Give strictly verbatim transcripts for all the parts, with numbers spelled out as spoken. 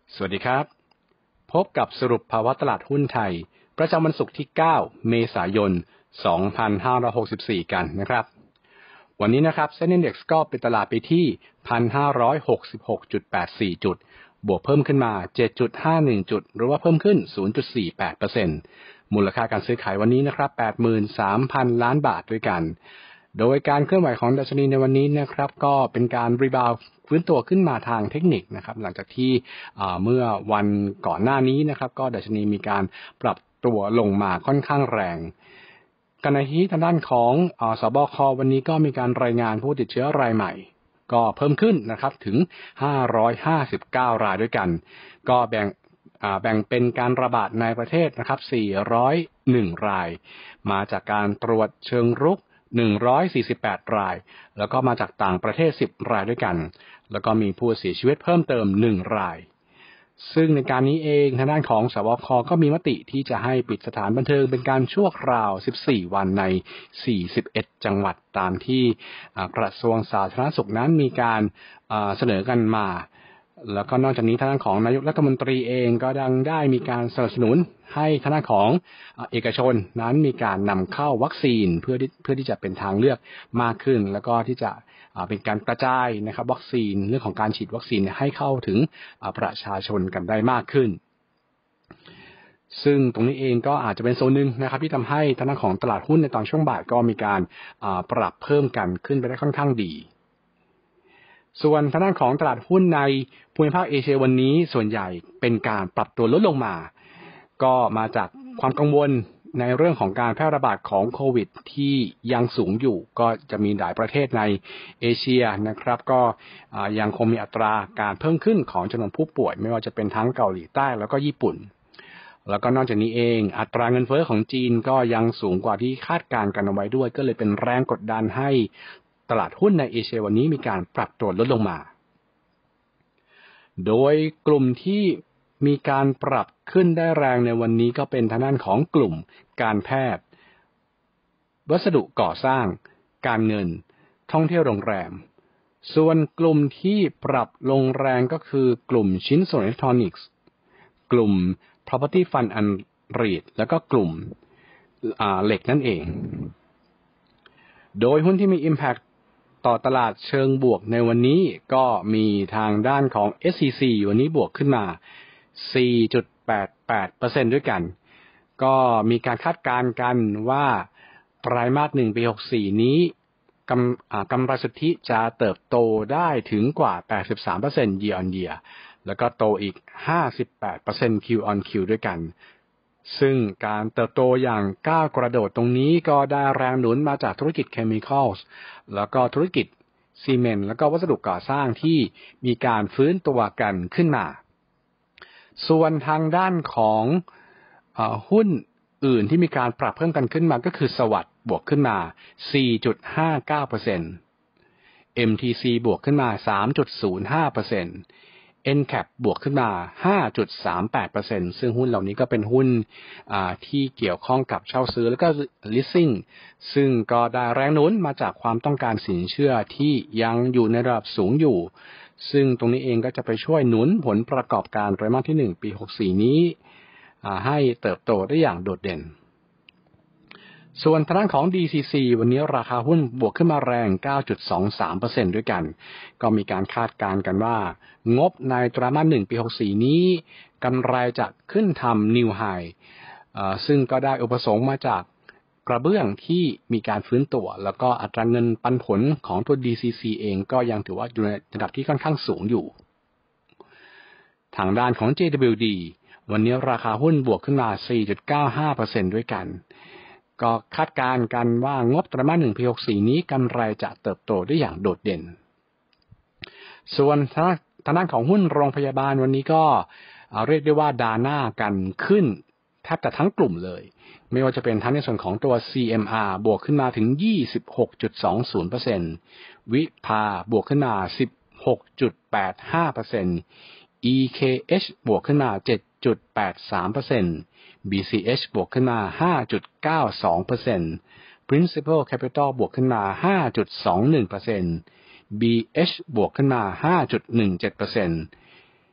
สวัสดีครับพบกับสรุปภาวะตลาดหุ้นไทยประจำวันศุกร์ที่เก้าเมษายนสองพันห้าร้อยหกสิบสี่กันนะครับวันนี้นะครับเซ็น Index ก็ปิดตลาดไปที่ หนึ่งพันห้าร้อยหกสิบหกจุดแปดสี่ จุดบวกเพิ่มขึ้นมา เจ็ดจุดห้าหนึ่ง จุดหรือว่าเพิ่มขึ้น ศูนย์จุดสี่แปดเปอร์เซ็นต์ มูลค่าการซื้อขายวันนี้นะครับ แปดหมื่นสามพัน ล้านบาทด้วยกันโดยการเคลื่อนไหวของดัชนีในวันนี้นะครับก็เป็นการรีบาวด์ฟื้นตัวขึ้นมาทางเทคนิคนะครับหลังจากที่เมื่อวันก่อนหน้านี้นะครับก็ดัชนีมีการปรับตัวลงมาค่อนข้างแรงขณะที่ทางด้านของสบควันนี้ก็มีการรายงานผู้ติดเชื้อรายใหม่ก็เพิ่มขึ้นนะครับถึงห้าร้อยห้าสิบเก้ารายด้วยกันก็แบ่งแบ่งเป็นการระบาดในประเทศนะครับสี่ร้อยเอ็ดรายมาจากการตรวจเชิงรุกหนึ่งร้อยสี่สิบแปดรายแล้วก็มาจากต่างประเทศสิบรายด้วยกันแล้วก็มีผู้เสียชีวิตเพิ่มเติมหนึ่งรายซึ่งในการนี้เองทางด้านของสบคก็มีมติที่จะให้ปิดสถานบันเทิงเป็นการชั่วคราวสิบสี่วันในสี่สิบเอ็ดจังหวัดตามที่กระทรวงสาธารณสุขนั้นมีการเสนอกันมาแล้วก็นอกจากนี้ทางด้านของนายกรัฐมนตรีเองก็ดังได้มีการสนับสนุนให้ทางด้านของเอกชนนั้นมีการนำเข้าวัคซีนเพื่อเพื่อที่จะเป็นทางเลือกมากขึ้นแล้วก็ที่จะเป็นการกระจายนะครับวัคซีนเรื่องของการฉีดวัคซีนให้เข้าถึงประชาชนกันได้มากขึ้นซึ่งตรงนี้เองก็อาจจะเป็นโซนหนึ่งนะครับที่ทำให้ทางด้านของตลาดหุ้นในตอนช่วงบ่ายก็มีการปรับเพิ่มกันขึ้นไปได้ค่อนข้างดีส่วนทางด้านของตลาดหุ้นในภูมิภาคเอเชียวันนี้ส่วนใหญ่เป็นการปรับตัวลดลงมาก็มาจากความกังวลในเรื่องของการแพร่ระบาดของโควิดที่ยังสูงอยู่ก็จะมีหลายประเทศในเอเชียนะครับก็ยังคงมีอัตราการเพิ่มขึ้นของจำนวนผู้ป่วยไม่ว่าจะเป็นทั้งเกาหลีใต้แล้วก็ญี่ปุ่นแล้วก็นอกจากนี้เองอัตราเงินเฟ้อของจีนก็ยังสูงกว่าที่คาดการณ์กันเอาไว้ด้วยก็เลยเป็นแรงกดดันให้ตลาดหุ้นในเอเชียวันนี้มีการปรับตัวลดลงมาโดยกลุ่มที่มีการปรับขึ้นได้แรงในวันนี้ก็เป็นทางด้านของกลุ่มการแพทย์วัสดุก่อสร้างการเงินท่องเที่ยวโรงแรมส่วนกลุ่มที่ปรับลงแรงก็คือกลุ่มชิ้นส่วนอิเล็กทรอนิกส์กลุ่ม property fund and REIT แล้วก็กลุ่มเหล็กนั่นเองโดยหุ้นที่มี impactต่อตลาดเชิงบวกในวันนี้ก็มีทางด้านของ เอส ซี ซี วันนี้บวกขึ้นมา สี่จุดแปดแปดเปอร์เซ็นต์ ด้วยกันก็มีการคาดการณ์กันว่าไตรมาสหนึ่งปีหกสิบสี่นี้กำกำไรสุทธิจะเติบโตได้ถึงกว่า แปดสิบสามเปอร์เซ็นต์ year on year แล้วก็โตอีก ห้าสิบแปดเปอร์เซ็นต์ Q on Q ด้วยกันซึ่งการเติบโตอย่างก้าวกระโดดตรงนี้ก็ได้แรงหนุนมาจากธุรกิจเคมีคอลส์แล้วก็ธุรกิจซีเมนต์แล้วก็วัสดุก่อสร้างที่มีการฟื้นตัวกันขึ้นมาส่วนทางด้านของเอ่อหุ้นอื่นที่มีการปรับเพิ่มกันขึ้นมาก็คือสวัสด์บวกขึ้นมา สี่จุดห้าเก้าเปอร์เซ็นต์ เอ็ม ที ซี บวกขึ้นมา สามจุดศูนย์ห้าเปอร์เซ็นต์เอ็น แคป บวกขึ้นมา ห้าจุดสามแปดเปอร์เซ็นต์ ซึ่งหุ้นเหล่านี้ก็เป็นหุ้นที่เกี่ยวข้องกับเช่าซื้อแล้วก็ leasing ซึ่งก็ได้แรงหนุนมาจากความต้องการสินเชื่อที่ยังอยู่ในระดับสูงอยู่ซึ่งตรงนี้เองก็จะไปช่วยหนุนผลประกอบการไตรมาสที่หนึ่งปีหกสิบสี่นี้ให้เติบโตได้อย่างโดดเด่นส่วนทางด้านของ ดี ซี ซี วันนี้ราคาหุ้นบวกขึ้นมาแรง เก้าจุดสองสามเปอร์เซ็นต์ ด้วยกันก็มีการคาดการณ์กันว่างบในไตรมาสหนึ่งปีหกสิบสี่นี้กำไรจะขึ้นทำ New High ซึ่งก็ได้อุปสงค์มาจากกระเบื้องที่มีการฟื้นตัวแล้วก็อัตราเงินปันผลของตัว ดี ซี ซี เองก็ยังถือว่าอยู่ในระดับที่ค่อนข้างสูงอยู่ทางด้านของ เจ ดับเบิลยู ดี วันนี้ราคาหุ้นบวกขึ้นมา สี่จุดเก้าห้าเปอร์เซ็นต์ ด้วยกันก็คาดการณ์กันว่างบไตรมาสหนึ่งปีหกสิบสี่นี้กำไรจะเติบโตได้อย่างโดดเด่นส่วนทางด้านของหุ้นโรงพยาบาลวันนี้ก็เรียกได้ว่าดาหน้ากันขึ้นแทบจะทั้งกลุ่มเลยไม่ว่าจะเป็นทั้งในส่วนของตัว ซี เอ็ม อาร์ บวกขึ้นมาถึง ยี่สิบหกจุดสองศูนย์เปอร์เซ็นต์ วิภาบวกขึ้นมา สิบหกจุดแปดห้าเปอร์เซ็นต์ อี เค เอช บวกขึ้นมา เจ็ดจุดแปดสามเปอร์เซ็นต์ บี ซี เอช บวกขึ้นมา ห้าจุดเก้าสองเปอร์เซ็นต์ Principal Capital บวกขึ้นมา ห้าจุดสองหนึ่งเปอร์เซ็นต์ บี เอช บวกขึ้นมา ห้าจุดหนึ่งเจ็ดเปอร์เซ็นต์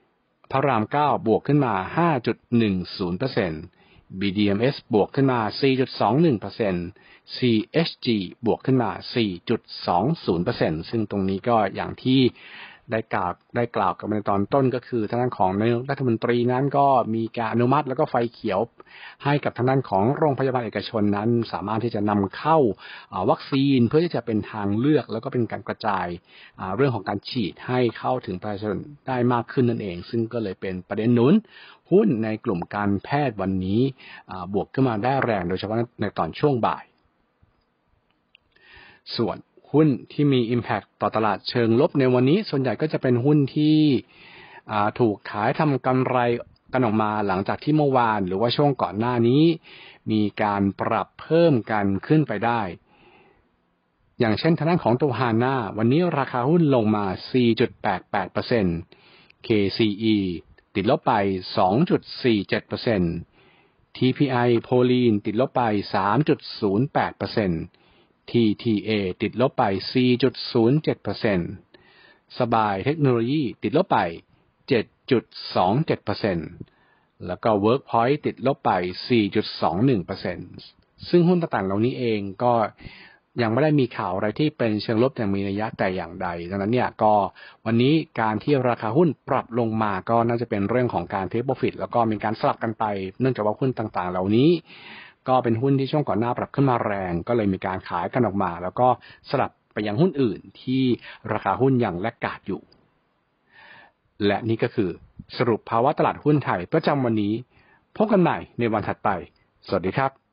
พระรามเก้าบวกขึ้นมา ห้าจุดหนึ่งศูนย์เปอร์เซ็นต์ บี ดี เอ็ม เอส บวกขึ้นมา สี่จุดสองหนึ่งเปอร์เซ็นต์ ซี เอช จี บวกขึ้นมา สี่จุดสองศูนย์เปอร์เซ็นต์ ซึ่งตรงนี้ก็อย่างที่ได้กล่าวได้กล่าวกันในตอนต้นก็คือทางด้านของนายกรัฐมนตรีนั้นก็มีการอนุมัติแล้วก็ไฟเขียวให้กับทางด้านของโรงพยาบาลเอกชนนั้นสามารถที่จะนำเข้าวัคซีนเพื่อที่จะเป็นทางเลือกแล้วก็เป็นการกระจายเรื่องของการฉีดให้เข้าถึงประชาชนได้มากขึ้นนั่นเองซึ่งก็เลยเป็นประเด็นหนุนหุ้นในกลุ่มการแพทย์วันนี้บวกขึ้นมาได้แรงโดยเฉพาะในตอนช่วงบ่ายส่วนหุ้นที่มี impact ต่อตลาดเชิงลบในวันนี้ส่วนใหญ่ก็จะเป็นหุ้นที่ถูกขายทำกำไรกันออกมาหลังจากที่เมื่อวานหรือว่าช่วงก่อนหน้านี้มีการปรับเพิ่มกันขึ้นไปได้อย่างเช่นทางด้านของตัวฮาน่าวันนี้ราคาหุ้นลงมา สี่จุดแปดแปดเปอร์เซ็นต์ เค ซี อี ติดลบไป สองจุดสี่เจ็ดเปอร์เซ็นต์ ที พี ไอ โพลีนติดลบไป สามจุดศูนย์แปดเปอร์เซ็นต์ที ที เอ ติดลบไป สี่จุดศูนย์เจ็ดเปอร์เซ็นต์ สบายเทคโนโลยีติดลบไป เจ็ดจุดสองเจ็ดเปอร์เซ็นต์ แล้วก็ Workpoint ติดลบไป สี่จุดสองหนึ่งเปอร์เซ็นต์ ซึ่งหุ้นต่างๆเหล่านี้เองก็ยังไม่ได้มีข่าวอะไรที่เป็นเชิงลบอย่างมีนัยยะแต่อย่างใดดังนั้นเนี่ยก็วันนี้การที่ราคาหุ้นปรับลงมาก็น่าจะเป็นเรื่องของการเทคโปรฟิตแล้วก็มีการสลับกันไปเนื่องจากว่าหุ้นต่างๆเหล่านี้ก็เป็นหุ้นที่ช่วงก่อนหน้าปรับขึ้นมาแรงก็เลยมีการขายกันออกมาแล้วก็สลับไปยังหุ้นอื่นที่ราคาหุ้นยังแลกขาดอยู่และนี่ก็คือสรุปภาวะตลาดหุ้นไทยประจำวันนี้พบกันใหม่ในวันถัดไปสวัสดีครับ